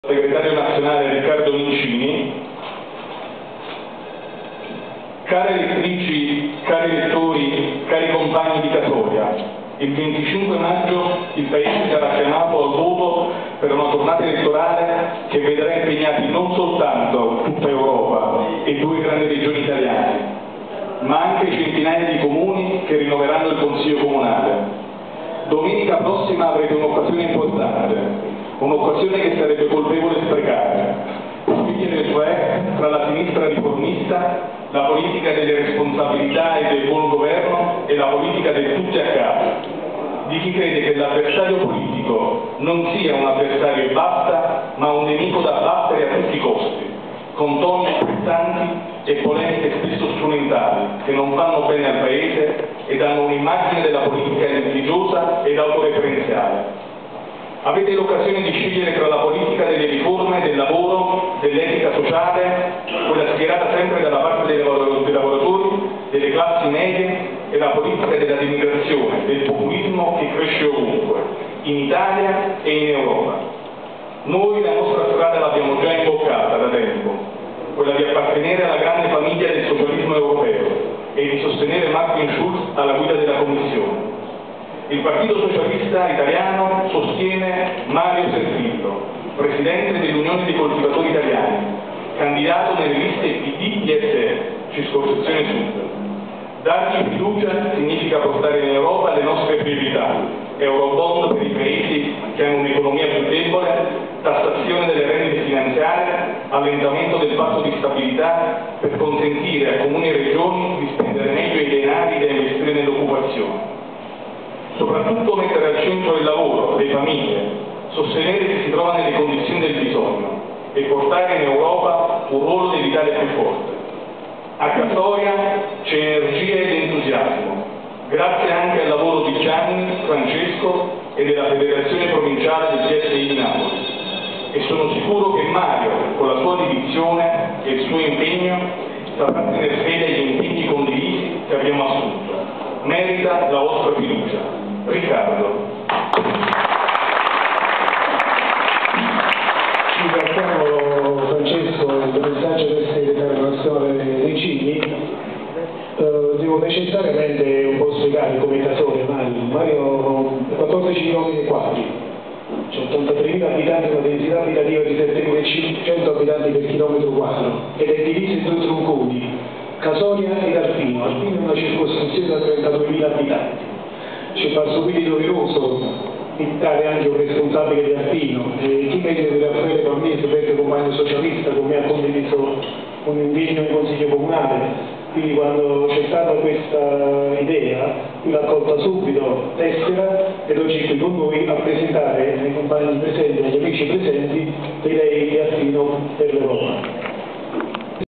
Segretario nazionale Riccardo Mincini. Care elettrici, cari elettori, cari compagni di Casoria, il 25 maggio il Paese sarà chiamato al voto per una tornata elettorale che vedrà impegnati non soltanto tutta Europa e due grandi regioni italiane, ma anche centinaia di comuni che rinnoveranno il Consiglio Comunale. Domenica prossima avrete un'occasione importante, un'occasione che sarebbe colpevole sprecare, scegliere cioè tra la sinistra riformista, la politica delle responsabilità e del buon governo e la politica del tutti a casa, di chi crede che l'avversario politico non sia un avversario e basta, ma un nemico da battere a tutti i costi, con toni pesanti e polemiche spesso strumentali che non fanno bene al Paese e danno un'immagine della politica litigiosa ed autoreferenziale. Avete l'occasione di scegliere tra la politica delle riforme, del lavoro, dell'etica sociale, quella schierata sempre dalla parte dei lavoratori, delle classi medie, e la politica della denigrazione, del populismo che cresce ovunque, in Italia e in Europa. Noi la nostra strada l'abbiamo già imboccata da tempo, quella di appartenere alla grande famiglia del socialismo europeo e di sostenere Martin Schulz alla guida della Commissione. Il Partito Socialista Italiano sostiene Mario Servillo, presidente dell'Unione dei Coltivatori Italiani, candidato nelle liste PD-PSE, Circoscrizione Sud. Dargli fiducia significa portare in Europa le nostre priorità: Eurobond per i paesi che hanno un'economia più debole, tassazione delle rendite finanziarie, allentamento del patto di stabilità per consentire a comuni e regioni di spendere meglio i denari da investire nell'occupazione. Soprattutto mettere al centro il lavoro, le famiglie, sostenere chi si trova nelle condizioni del bisogno e portare in Europa un ruolo dell'Italia più forte. A Casoria c'è energia ed entusiasmo, grazie anche al lavoro di Gianni, Francesco e della Federazione Provinciale del PSI di Napoli. E sono sicuro che Mario, con la sua dedizione e il suo impegno, saprà tenere fede agli impegni condivisi che abbiamo assunto. Merita la vostra fiducia. Riccardo. Ringraziamo Francesco per il messaggio del segretario nazionale Mincini. Devo necessariamente un po' spiegare come Casoria, Mario 14 km quadri, c'è 83.000 abitanti, una densità abitativa di 7.500 abitanti per chilometro quadro ed è diviso in due tronconi, Casoria ed Alpino. Alpino è una circoscrizione da 32.000 abitanti. Ci fa subito doveroso invitare anche un responsabile di Alpino, chi meglio di Raffaele Palmese, vecchio compagno socialista, con me ha condiviso un impegno in Consiglio Comunale. Quindi quando c'è stata questa idea, l'ha accolta subito, tessera, ed oggi è qui con noi a presentare ai compagni presenti, agli amici presenti, le idee di Alpino per l'Europa.